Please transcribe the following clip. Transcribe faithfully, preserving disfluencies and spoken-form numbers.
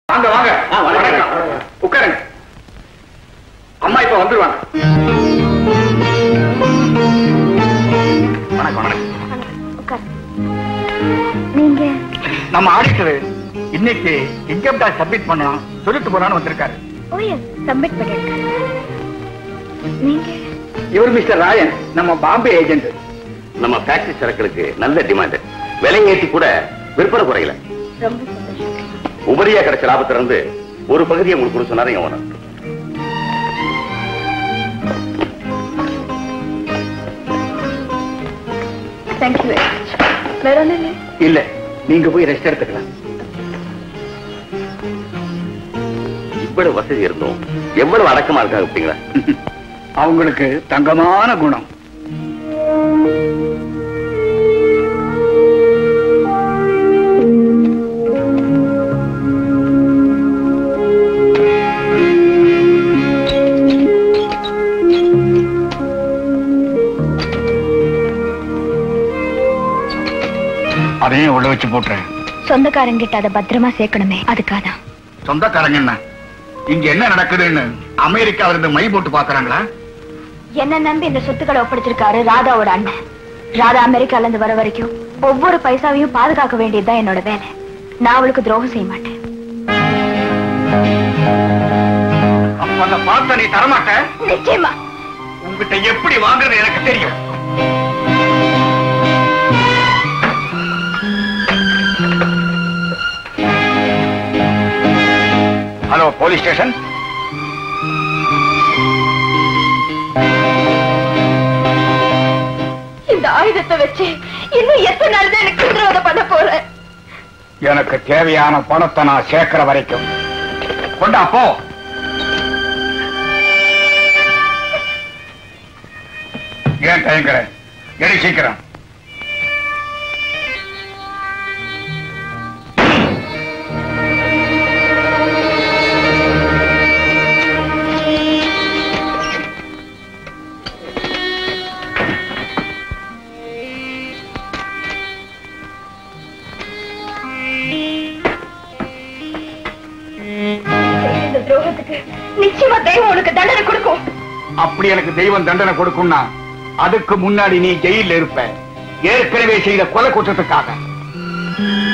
வாங்க வாங்க. வணக்கம். உட்காருங்க. அம்மா இப்ப வந்துருவாங்க. வணக்கம் வணக்கம். நீங்க நம்ம ஆடிட்டர் இன்னைக்கு இன்கம் டாக்ஸ் சப்மிட் பண்ணலாம் சொல்லிட்டு போறான்னு வந்திருக்காரு. சப்மிட் பண்ணிருக்காரு. நீங்க இவர் மிஸ்டர் ராயன், நம்ம பாம்பே ஏஜென்ட். நம்ம ஃபேக்டரி சரக்குகளுக்கு நல்ல டிமாண்ட், விலை ஏற்றி கூட விற்பனை குறையல. ரொம்ப சந்தோஷம். உபரியா கிடைச்ச லாபத்துல இருந்து ஒரு பகுதியை உங்களுக்கு சொன்னாரு ஓனர். தேங்க்யூ. வேற ஒண்ணு இல்லை? இல்ல, நீங்க போய் ரெஸ்ட் எடுத்துக்கலாம். இவ்வளவு வசதி இருந்தோம் எவ்வளவு அடக்கமா இருக்காங்க அப்படிங்களா? அவங்களுக்கு தங்கமான குணம். அதையும் உள்ள வச்சு போட்டுறேன். சொந்தக்காரங்க கிட்ட அதை பத்திரமா சேர்க்கணுமே, அதுக்காக. சொந்தக்காரங்க என்ன இங்க என்ன நடக்குதுன்னு அமெரிக்காவில இருந்து மை போட்டு பாக்குறாங்களா? என்ன நம்பி இந்த சொத்துக்களை ஒப்படைச்சிருக்காரு ராதாவோட அண்ணன். ராதா அமெரிக்கால இருந்து வர வரைக்கும் ஒவ்வொரு பைசாவையும் பாதுகாக்க வேண்டியதுதான் என்னோட வேலை. நான் அவளுக்கு துரோகம் செய்ய மாட்டேன். அப்ப அந்த பார்த்த நீ தரமாட்ட? நிச்சயமா. உங்ககிட்ட எப்படி வாங்குறது எனக்கு தெரியும். Hello, police station. இந்த ஆயுதத்தை வச்சு இன்னும் எத்தனை நாள் தான் எனக்கு சித்திரவதை பண்ண போறேன்? எனக்கு தேவையான பணத்தை நான் சேர்க்கிற வரைக்கும் கொண்டா போ. ஏன் தயங்குற? எடி சீக்கிரம். நிச்சயமா தெய்வம் உனக்கு தண்டனை கொடுக்கும். அப்படி எனக்கு தெய்வம் தண்டனை கொடுக்கும்னா அதுக்கு முன்னாடி நீ ஜெயில இருப்ப, ஏற்கனவே செய்த கொலை குற்றத்துக்காக.